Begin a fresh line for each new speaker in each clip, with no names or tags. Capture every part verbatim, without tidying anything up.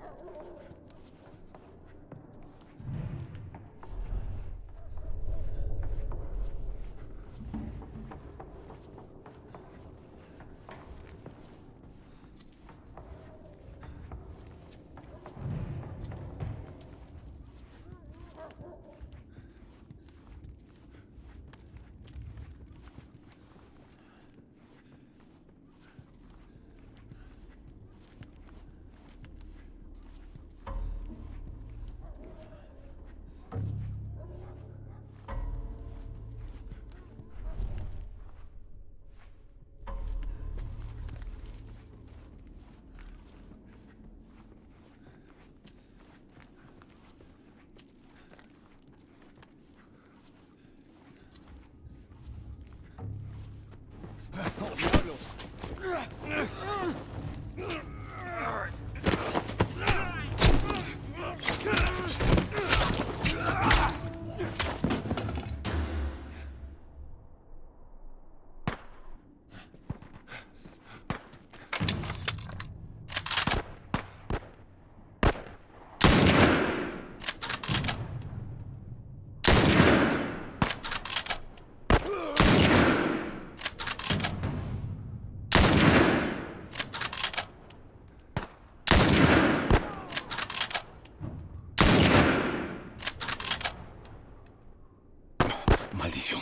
Maldición.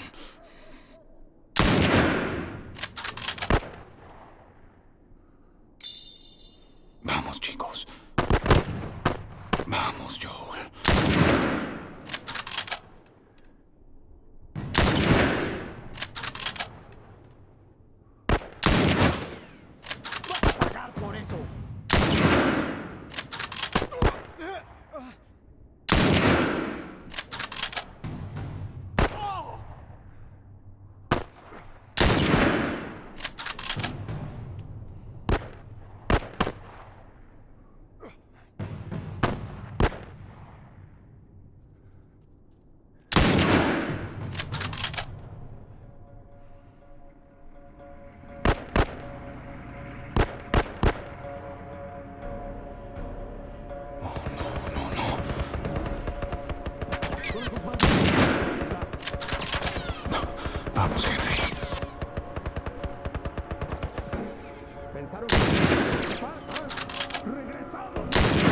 Vamos, chicos. Vamos, Joel.
¡Vas a pagar por eso!
Vamos, Henry.
Pensaron que... ¡Ah, ah! ¡Regresamos!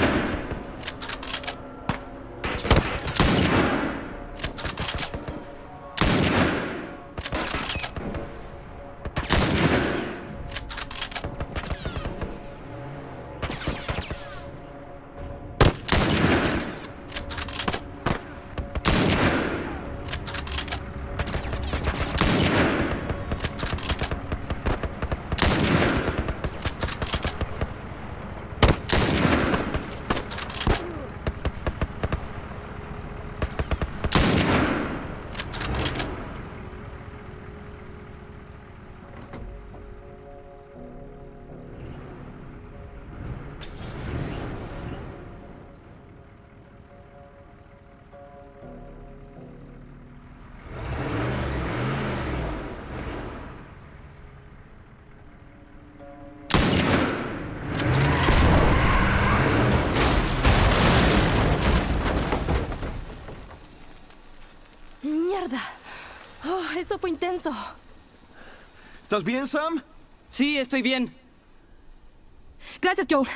¡Mierda! Oh, eso fue intenso.
¿Estás bien, Sam?
Sí, estoy bien.
Gracias, Joel.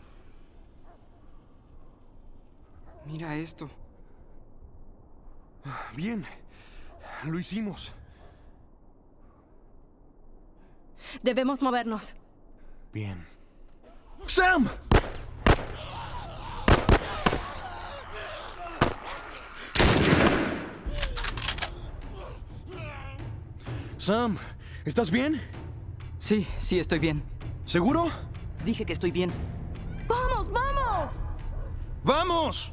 Mira esto.
Bien. Lo hicimos.
Debemos movernos.
Bien. ¡Sam! Sam, ¿estás bien?
Sí, sí, estoy bien.
¿Seguro?
Dije que estoy bien.
¡Vamos, vamos!
¡Vamos!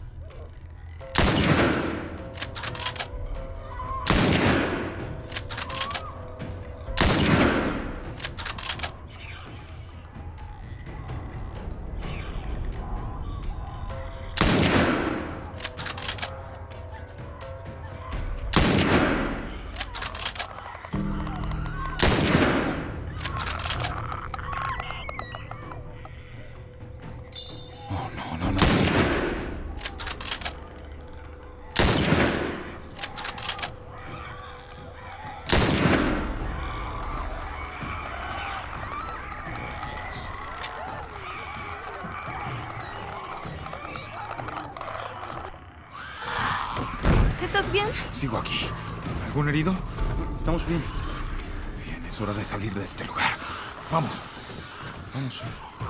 Oh, no, no, no.
¿Estás bien?
Sigo aquí. ¿Algún herido?
Estamos bien.
Bien, es hora de salir de este lugar. Vamos.
Vamos.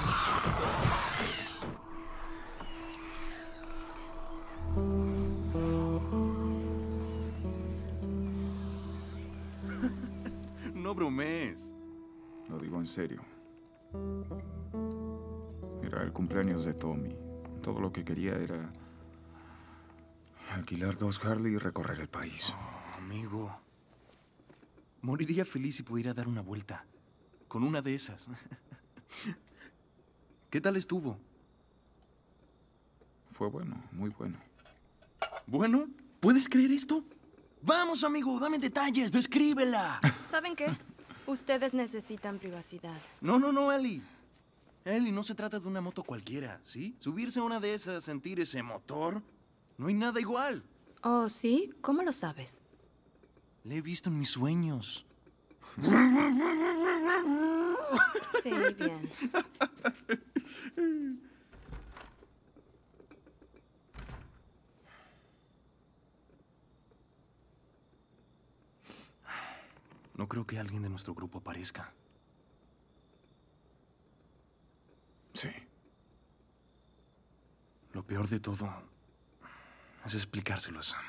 No bromees.
Lo digo en serio. Era el cumpleaños de Tommy. Todo lo que quería era alquilar dos Harley y recorrer el país.
Oh, amigo. Moriría feliz si pudiera dar una vuelta. Con una de esas. ¿Qué tal estuvo?
Fue bueno, muy bueno.
¿Bueno? ¿Puedes creer esto? Vamos, amigo, dame detalles, descríbela.
¿Saben qué? Ustedes necesitan privacidad.
No, no, no, Ellie. Ellie, no se trata de una moto cualquiera, ¿sí? Subirse a una de esas, sentir ese motor, no hay nada igual.
Oh, ¿sí? ¿Cómo lo sabes?
Le he visto en mis sueños.
Sí, bien.
No creo que alguien de nuestro grupo aparezca.
Sí.
Lo peor de todo es explicárselo a Sam.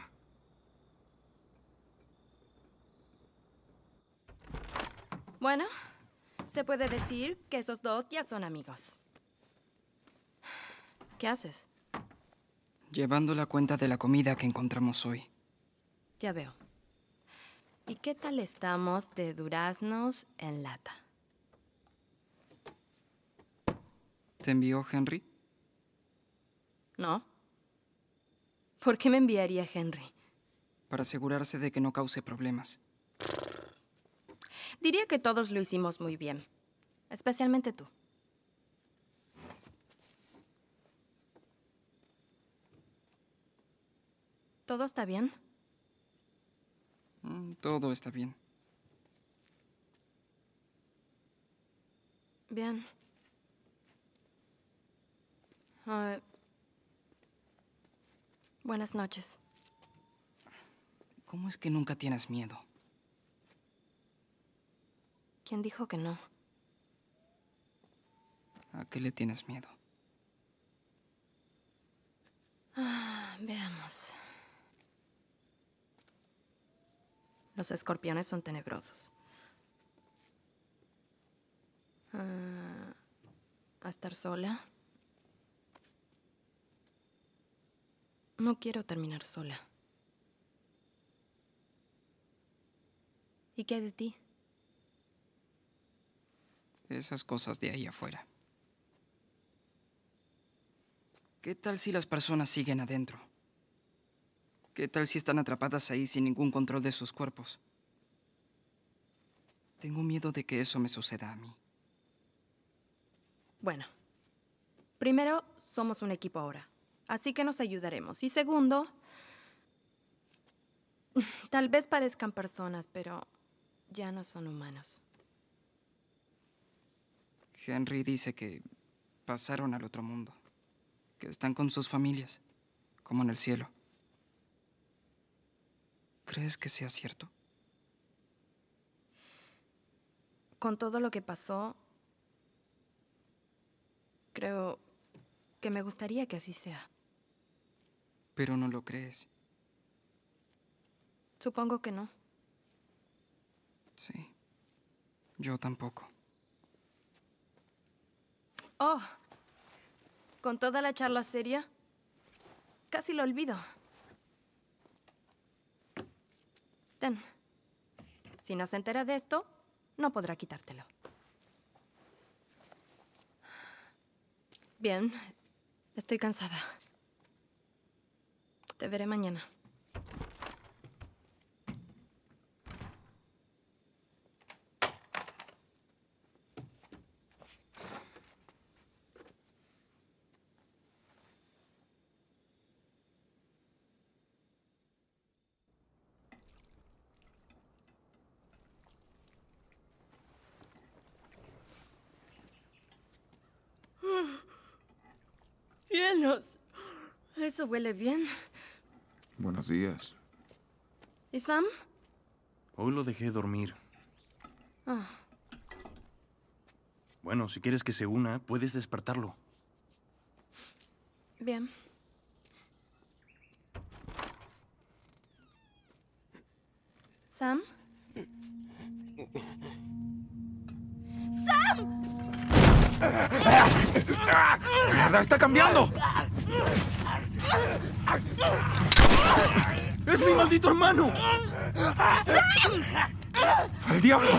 Bueno, se puede decir que esos dos ya son amigos. ¿Qué haces?
Llevando la cuenta de la comida que encontramos hoy.
Ya veo. ¿Y qué tal estamos de duraznos en lata?
¿Te envió Henry?
¿No? ¿Por qué me enviaría Henry?
Para asegurarse de que no cause problemas.
Diría que todos lo hicimos muy bien. Especialmente tú. ¿Todo está bien?
Mm, todo está bien.
Bien. Ah, buenas noches.
¿Cómo es que nunca tienes miedo?
¿Quién dijo que no?
¿A qué le tienes miedo?
Ah, veamos. Los escorpiones son tenebrosos. Ah, ¿a estar sola? No quiero terminar sola. ¿Y qué hay de ti?
Esas cosas de ahí afuera. ¿Qué tal si las personas siguen adentro? ¿Qué tal si están atrapadas ahí sin ningún control de sus cuerpos? Tengo miedo de que eso me suceda a mí.
Bueno, primero, somos un equipo ahora, así que nos ayudaremos. Y segundo, tal vez parezcan personas, pero ya no son humanos.
Henry dice que pasaron al otro mundo, que están con sus familias, como en el cielo. ¿Crees que sea cierto?
Con todo lo que pasó, creo que me gustaría que así sea.
Pero no lo crees.
Supongo que no.
Sí. Yo tampoco.
Oh, con toda la charla seria, casi lo olvido. Ten. Si no se entera de esto, no podrá quitártelo. Bien, estoy cansada. Te veré mañana. cielos! Eso huele bien.
Buenos días.
¿Y Sam?
Hoy lo dejé dormir.
Ah,
Bueno, si quieres que se una, puedes despertarlo.
bien. ¿Sam?
¡Mierda, está cambiando!
¡Es mi maldito hermano!
¡Al diablo!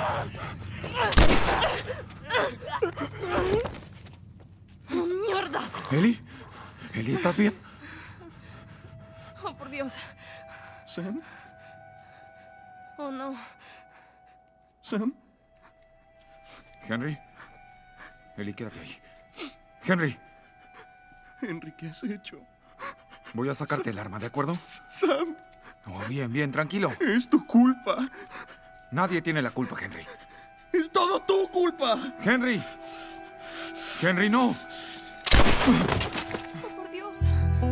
¡Oh, mierda!
¿Eli? ¿Eli, estás bien?
¡Oh, por Dios!
¿Sam?
¡Oh, no!
¿Sam?
¿Henry? Eli, quédate ahí. ¡Henry!
Henry, ¿qué has hecho?
Voy a sacarte el arma, ¿de acuerdo?
Sam,
Oh, bien, bien, tranquilo.
es tu culpa.
Nadie tiene la culpa, Henry.
Es todo tu culpa.
¡Henry! ¡Henry, no!
¡Oh, por Dios!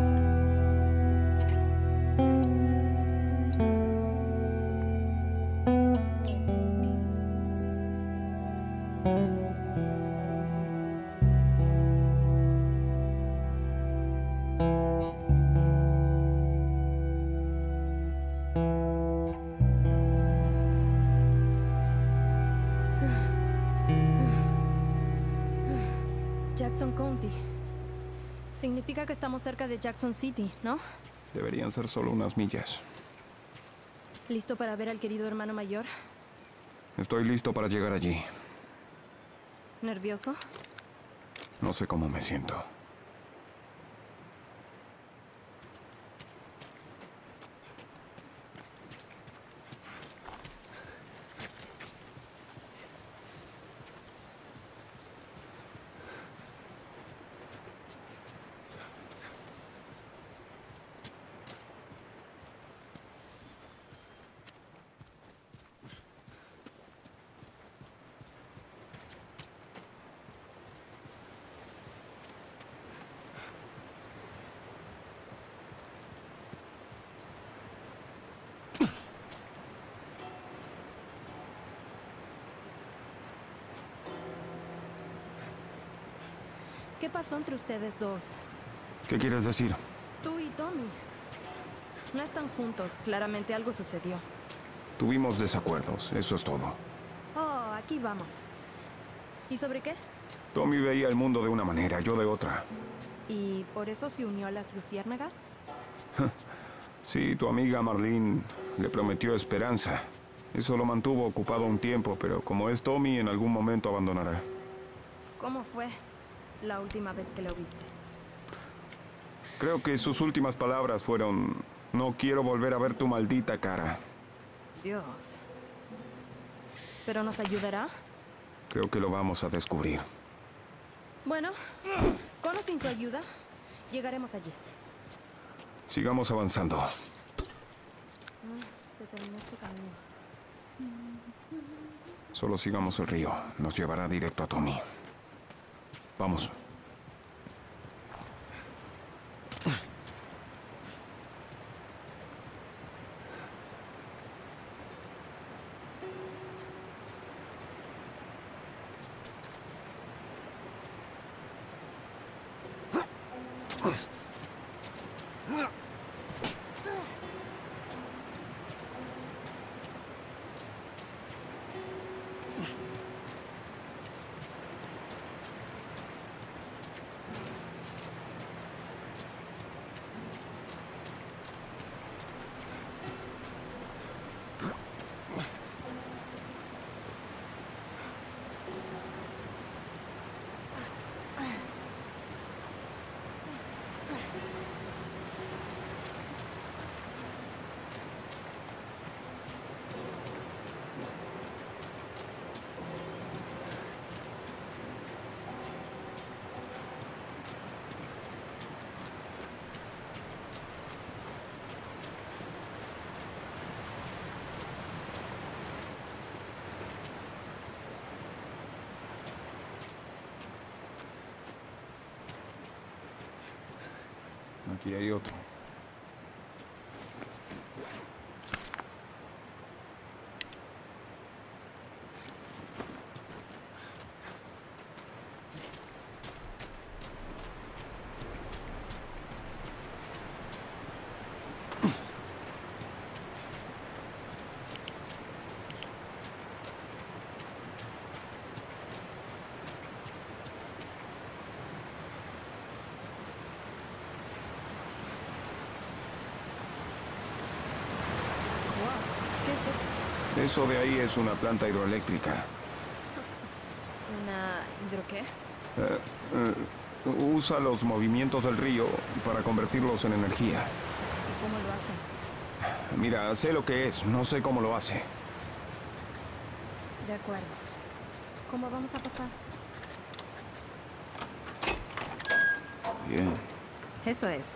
Jackson County. Significa que estamos cerca de Jackson City, ¿no?
Deberían ser solo unas millas.
¿Listo para ver al querido hermano mayor?
Estoy listo para llegar allí.
¿Nervioso?
No sé cómo me siento.
¿Qué pasó entre ustedes dos?
¿Qué quieres decir?
Tú y Tommy. No están juntos. Claramente algo sucedió.
Tuvimos desacuerdos, eso es todo.
Oh, aquí vamos. ¿Y sobre qué?
Tommy veía el mundo de una manera, yo de otra.
¿Y por eso se unió a las luciérnagas?
Sí, tu amiga Marlene le prometió esperanza. Eso lo mantuvo ocupado un tiempo, pero como es Tommy, en algún momento abandonará.
¿Cómo fue la última vez que lo viste?
Creo que sus últimas palabras fueron: no quiero volver a ver tu maldita cara.
Dios. ¿Pero nos ayudará?
Creo que lo vamos a descubrir.
Bueno, con o sin tu ayuda, llegaremos allí.
Sigamos avanzando.
Ah, se terminó este camino.
Solo sigamos el río. Nos llevará directo a Tommy. Vamos. Aquí hay otro.
¿Qué es eso?
Eso de ahí es una planta hidroeléctrica.
¿Una hidro qué?
Eh, eh, usa los movimientos del río para convertirlos en energía.
¿Y cómo lo hacen?
Mira, sé lo que es, no sé cómo lo hace.
De acuerdo. ¿Cómo vamos a pasar?
Bien.
Eso es.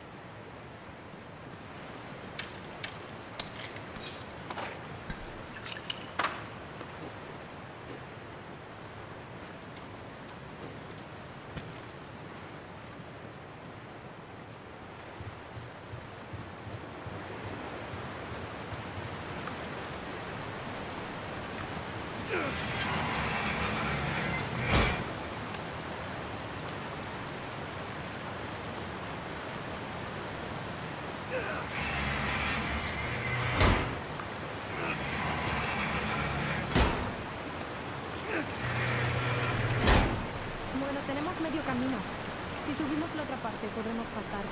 Bueno, tenemos medio camino. Si subimos la otra parte, podremos pasar.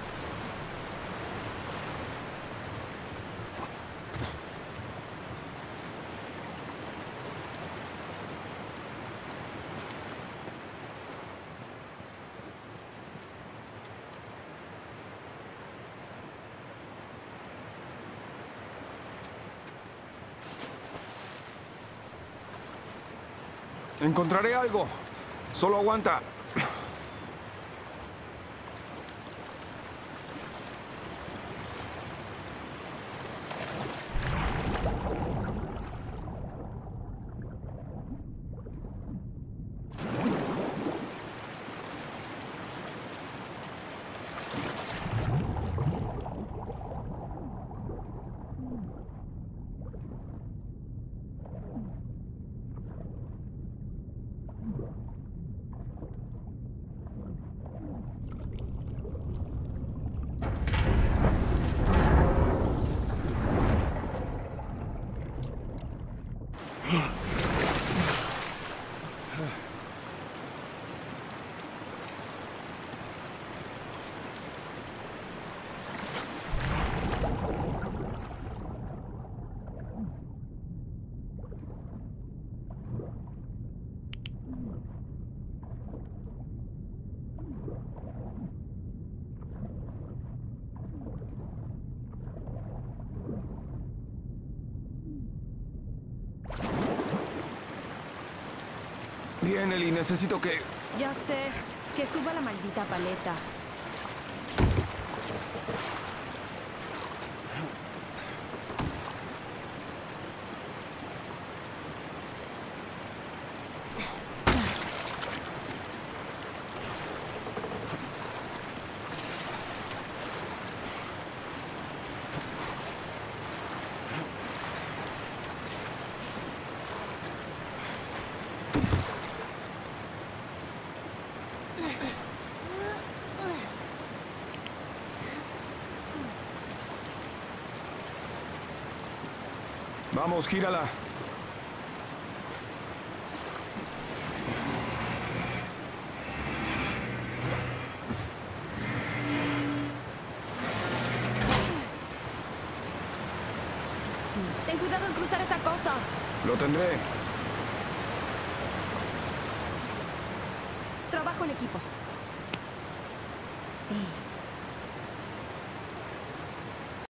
Encontraré algo. Solo aguanta. Bien, Ellie, necesito que...
Ya sé. Que suba la maldita paleta.
Vamos, gírala.
Ten cuidado en cruzar esa cosa.
Lo tendré.
Trabajo en equipo. Sí.